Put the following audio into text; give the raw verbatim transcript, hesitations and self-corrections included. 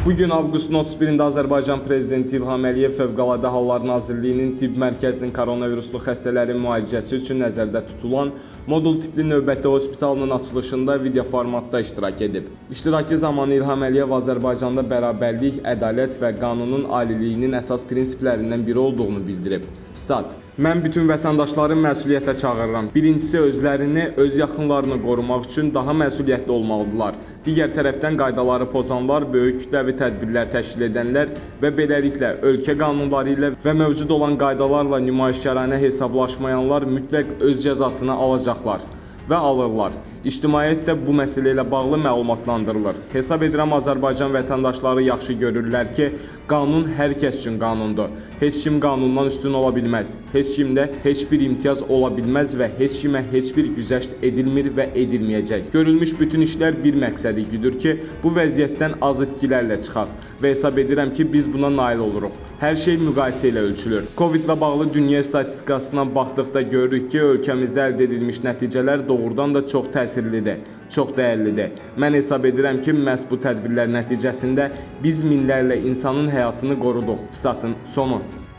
Bugün avqustun otuz birində Azərbaycan Prezidenti İlham Əliyev Fövqəladə Hallar Nazirliyinin Tibb Mərkəzinin koronaviruslu xəstələrin müalicəsi üçün nəzərdə tutulan modul tipli növbəti hospitalının açılışında video formatda iştirak edib. İştirakı zamanı İlham Əliyev Azərbaycanda bərabərlik, ədalət və qanunun aliliyinin əsas prinsiplərindən biri olduğunu bildirib. Stat: Mən bütün vətəndaşları məsuliyyətə çağırıram. Birincisi, özlərini, öz yaxınlarını qorumaq üçün daha məsuliyyətli olmalıdırlar. Digər tərəfdən qaydaları pozanlar, böyük kütləvi tədbirlər təşkil edənlər və beləliklə ölkə qanunları ilə və mövcud olan qaydalarla nümayişkaranə hesablaşmayanlar mütləq öz cəzasını alacaqlar və alırlar. İctimaiyyət də bu məsələ ilə bağlı məlumatlandırılır. Hesab edirəm Azərbaycan vətəndaşları yaxşı görürlər ki, qanun hər kəs üçün qanundur. Heç kim qanundan üstün ola bilməz. Heç kimdə heç bir imtiyaz ola bilməz və heç kimə heç bir güzəşt edilmir və edilməyəcək. Görülmüş bütün işlər bir məqsədi güdür ki, bu vəziyyətdən az itkilərlə çıxaq və hesab edirəm ki, biz buna nail oluruq. Hər şey müqayisə ilə ölçülür. Covid ilə bağlı dünya statistikasına baxdıqda görürük ki, ölkəmizdə əldə edilmiş nəticələr doğrudan da çox təsirlidir, çox dəyərlidir. Mən hesab edirəm ki, məhz bu tədbirlər nəticəsində biz minlərlə insanın həyatını qoruduq. Statın sonu.